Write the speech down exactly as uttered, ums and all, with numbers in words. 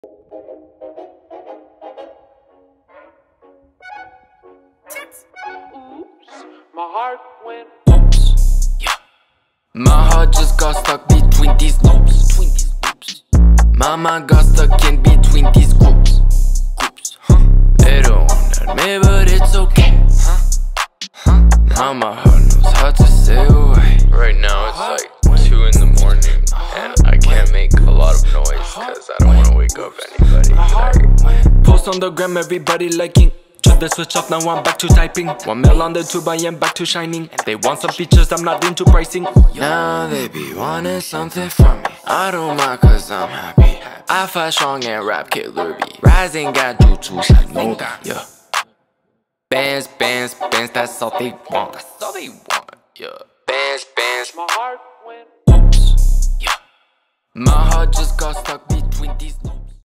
My heart went oops. Yeah. My heart just got stuck between these loops. Between these loops. My mind got stuck in between these groups. Groups. Huh? They don't want me, but it's okay. Huh? Huh? Now my heart knows how to say away. Right now it's like two in the morning, and I can't make a lot of noise cause I don't wanna wake up anybody. Like, post on the gram, everybody liking. Took the switch off, now I'm back to typing. One mil on the tube, I am back to shining. They want some features, I'm not into pricing. Now they be wanting something from me. I don't mind cause I'm happy. I fight strong and rap killer be rising, got jutsu shining. Yeah. Bands, bands, bands, that's all they want. That's all they want, yeah. Bands, bands, my heart went oops. Yeah. My heart just got stuck between these loops.